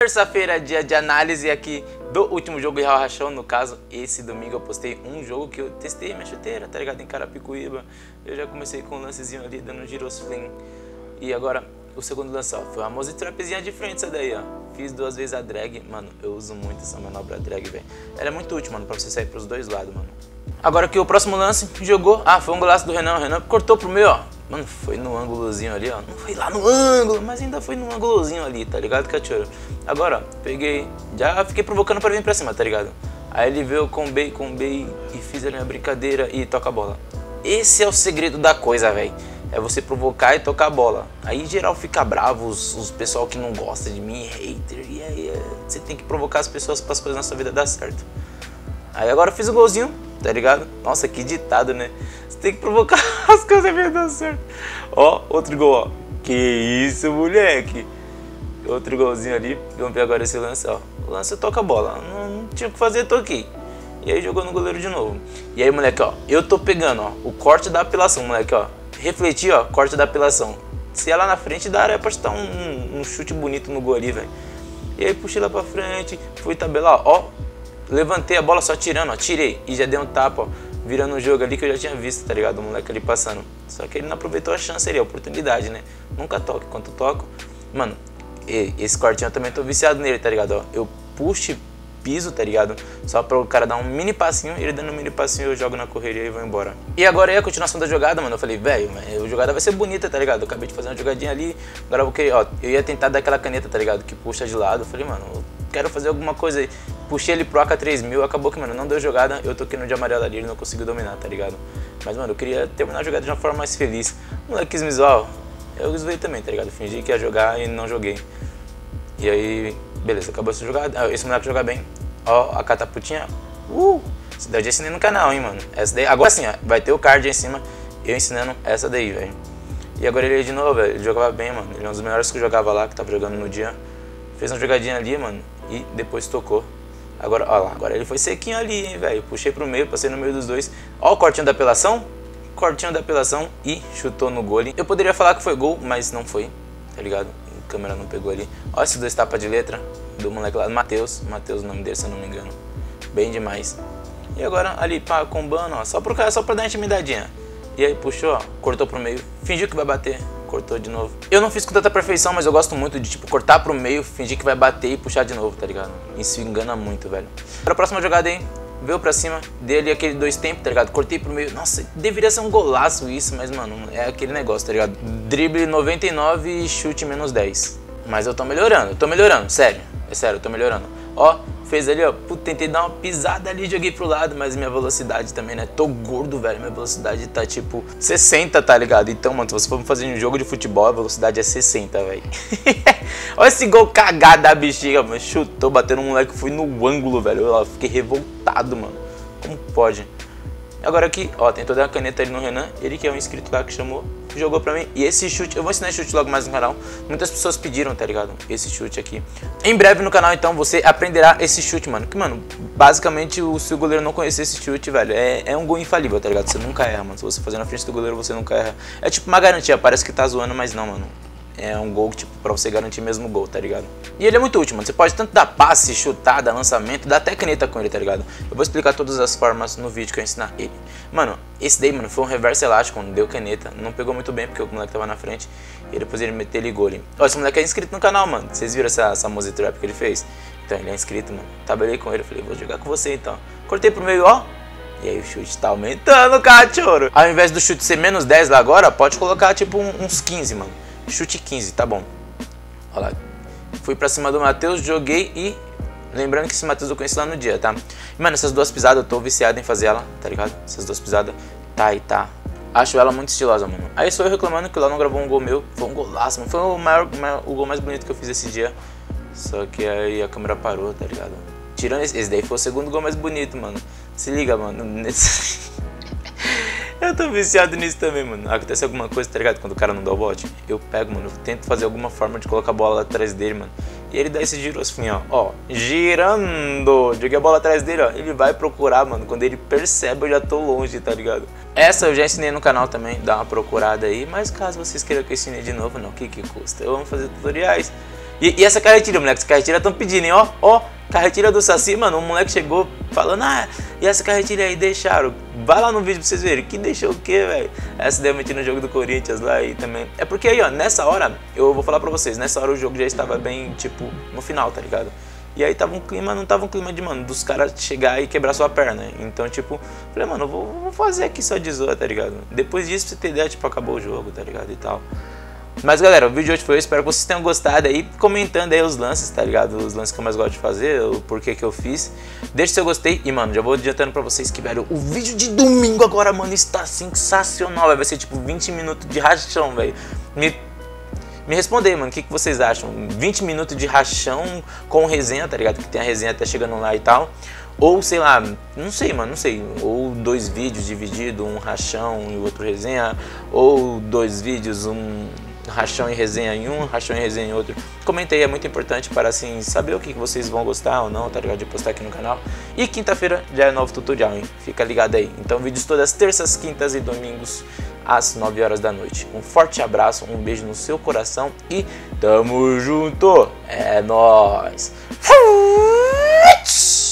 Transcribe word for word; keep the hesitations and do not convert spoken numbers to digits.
Terça-feira, dia de análise aqui do último jogo Real Rachão. No caso, esse domingo eu postei um jogo que eu testei minha chuteira, tá ligado? Em Carapicuíba. Eu já comecei com um lancezinho ali, dando um girosflim. E agora, o segundo lance, ó, foi uma mose trapzinha de frente essa daí, ó. Fiz duas vezes a drag. Mano, eu uso muito essa manobra drag, velho. Ela é muito útil, mano, pra você sair pros dois lados, mano. Agora aqui o próximo lance, jogou. Ah, foi um golaço do Renan. O Renan cortou pro meio, ó. Mano, foi no ângulozinho ali, ó. Não foi lá no ângulo, mas ainda foi no ângulozinho ali, tá ligado, cachorro? Agora, ó, peguei. Já fiquei provocando pra vir pra cima, tá ligado? Aí ele veio, combei, combei e fiz ali uma brincadeira e toca a bola. Esse é o segredo da coisa, velho. É você provocar e tocar a bola. Aí geral fica bravo, os, os pessoal que não gosta de mim, hater. E aí é, você tem que provocar as pessoas para as coisas na sua vida dar certo. Aí agora eu fiz o golzinho, tá ligado? Nossa, que ditado, né? Você tem que provocar as coisas pra dar certo. Ó, outro gol, ó. Que isso, moleque. Outro golzinho ali. Vamos ver agora esse lance, ó. O lance toca a bola. Não, não tinha o que fazer, toquei. E aí jogou no goleiro de novo. E aí, moleque, ó. Eu tô pegando, ó. O corte da apelação, moleque, ó. Refletir, ó. Corte da apelação. Se é lá na frente, dá área pra chutar um, um, um chute bonito no gol ali, velho. E aí puxei lá pra frente. Fui tabelar, ó. Levantei a bola só tirando, ó. Tirei. E já dei um tapa, ó. Virando um jogo ali que eu já tinha visto, tá ligado? O moleque ali passando. Só que ele não aproveitou a chance ali, a oportunidade, né? Nunca toco. Enquanto eu toco, mano, esse cortinho eu também tô viciado nele, tá ligado? Ó, eu puxo, piso, tá ligado? Só para o cara dar um mini passinho, ele dando um mini passinho, eu jogo na correria e vou embora. E agora aí a continuação da jogada, mano. Eu falei, velho, a jogada vai ser bonita, tá ligado? Eu acabei de fazer uma jogadinha ali, agora eu vou querer, ó, eu ia tentar dar aquela caneta, tá ligado? Que puxa de lado. Eu falei, mano, eu quero fazer alguma coisa aí. Puxei ele pro A K três mil, acabou que, mano, não deu jogada, eu toquei no de amarelo ali, ele não conseguiu dominar, tá ligado? Mas, mano, eu queria terminar a jogada de uma forma mais feliz. O moleque quis me zoar, ó. Eu zoei também, tá ligado? Fingi que ia jogar e não joguei. E aí, beleza, acabou essa jogada. Esse moleque joga bem. Ó, a cataputinha. Uh! Essa daí eu já ensinei no canal, hein, mano. Essa daí, agora sim, ó, vai ter o card aí em cima, eu ensinando essa daí, velho. E agora ele de novo, velho. Ele jogava bem, mano. Ele é um dos melhores que eu jogava lá, que tava jogando no dia. Fez uma jogadinha ali, mano, e depois tocou. Agora, ó lá, agora ele foi sequinho ali, hein, velho. Puxei pro meio, passei no meio dos dois. Ó o cortinho da apelação. Cortinho da apelação e chutou no gol ali. Eu poderia falar que foi gol, mas não foi, tá ligado? A câmera não pegou ali. Ó esses dois tapas de letra do moleque lá, Matheus. Matheus, o nome dele, se eu não me engano. Bem demais. E agora ali, pá, combando, ó. Só pro cara, só pra dar uma intimidadinha. E aí puxou, ó, cortou pro meio. Fingiu que vai bater. Cortou de novo. Eu não fiz com tanta perfeição, mas eu gosto muito de, tipo, cortar pro meio, fingir que vai bater e puxar de novo, tá ligado? Isso engana muito, velho. Para a próxima jogada aí, veio pra cima, dei ali aquele dois tempos, tá ligado? Cortei pro meio. Nossa, deveria ser um golaço isso, mas, mano, é aquele negócio, tá ligado? Drible noventa e nove e chute menos dez. Mas eu tô melhorando, eu tô melhorando, sério. É sério, eu tô melhorando. Ó, fez ali, ó. Puta, tentei dar uma pisada ali, joguei pro lado, mas minha velocidade também, né? Tô gordo, velho. Minha velocidade tá tipo sessenta, tá ligado? Então, mano, se você for fazer um jogo de futebol, a velocidade é sessenta, velho. Olha esse gol cagado da bexiga, mano. Chutou, bateu no moleque, fui no ângulo, velho. Eu fiquei revoltado, mano. Como pode? Agora aqui, ó, tentou dar uma caneta ali no Renan. Ele que é um inscrito lá que chamou, jogou pra mim. E esse chute, eu vou ensinar esse chute logo mais no canal. Muitas pessoas pediram, tá ligado? Esse chute aqui. Em breve no canal, então, você aprenderá esse chute, mano. Que, mano, basicamente, o, se o goleiro não conhecer esse chute, velho, é, é um gol infalível, tá ligado? Você nunca erra, mano. Se você fazer na frente do goleiro, você nunca erra. É tipo uma garantia, parece que tá zoando, mas não, mano. É um gol, tipo, pra você garantir mesmo o gol, tá ligado? E ele é muito útil, mano. Você pode tanto dar passe, chutar, dar lançamento, dar até caneta com ele, tá ligado? Eu vou explicar todas as formas no vídeo que eu ensinar ele. Mano, esse daí, mano, foi um reverso elástico, quando deu caneta. Não pegou muito bem, porque o moleque tava na frente. E depois ele meteu ele gol ali. Ó, esse moleque é inscrito no canal, mano. Vocês viram essa, essa mose trap que ele fez? Então, ele é inscrito, mano. Tabelei com ele, falei, vou jogar com você, então. Cortei pro meio, ó. E aí o chute tá aumentando, cachorro. Ao invés do chute ser menos dez lá agora, pode colocar, tipo, uns quinze, mano. Chute quinze, tá bom. Olha lá. Fui pra cima do Matheus, joguei e... Lembrando que esse Matheus eu conheci lá no dia, tá? E, mano, essas duas pisadas eu tô viciado em fazer ela, tá ligado? Essas duas pisadas, tá e tá. Acho ela muito estilosa, mano. Aí sou eu reclamando que lá não gravou um gol meu. Foi um golaço, mano. Foi o maior, maior, o gol mais bonito que eu fiz esse dia. Só que aí a câmera parou, tá ligado? Tirando esse, esse daí foi o segundo gol mais bonito, mano. Se liga, mano. Nesse... Eu tô viciado nisso também, mano. Acontece alguma coisa, tá ligado? Quando o cara não dá o bote, eu pego, mano, eu tento fazer alguma forma de colocar a bola atrás dele, mano. E ele dá esse girosfim, ó. Ó, girando. Joguei a bola atrás dele, ó. Ele vai procurar, mano. Quando ele percebe, eu já tô longe, tá ligado? Essa eu já ensinei no canal também, dá uma procurada aí. Mas caso vocês queiram que eu ensine de novo, não, o que que custa? Eu amo fazer tutoriais. E, e essa carretilha, moleque, essa carretilha tão pedindo, hein? Ó, ó, carretilha do Saci, mano. O moleque chegou falando, ah, e essa carretilha aí deixaram. Vai lá no vídeo pra vocês verem. Que deixou o quê, velho? Essa deu no jogo do Corinthians lá e também. É porque aí, ó, nessa hora, eu vou falar pra vocês, nessa hora o jogo já estava bem, tipo, no final, tá ligado? E aí tava um clima, não tava um clima de, mano, dos caras chegar e quebrar sua perna. Então, tipo, falei, mano, eu vou, vou fazer aqui só de zoa, tá ligado? Depois disso, pra você ter ideia, tipo, acabou o jogo, tá ligado? E tal. Mas galera, o vídeo de hoje foi isso, espero que vocês tenham gostado aí, comentando aí os lances, tá ligado? Os lances que eu mais gosto de fazer, o porquê que eu fiz. Deixa se eu gostei e, mano, já vou adiantando pra vocês que, velho, o vídeo de domingo agora, mano, está sensacional, véio. Vai ser tipo vinte minutos de rachão, velho. Me, me responde aí, mano, o que, que vocês acham? vinte minutos de rachão com resenha, tá ligado? Que tem a resenha até chegando lá e tal. Ou, sei lá, não sei, mano, não sei. Ou dois vídeos divididos, um rachão e o outro resenha. Ou dois vídeos, um rachão e resenha em um, rachão e resenha em outro. Comenta aí, é muito importante para assim saber o que vocês vão gostar ou não, tá ligado? De postar aqui no canal. E quinta-feira já é novo tutorial, hein? Fica ligado aí. Então vídeos todas terças, quintas e domingos às nove horas da noite. Um forte abraço, um beijo no seu coração e tamo junto! É nóis!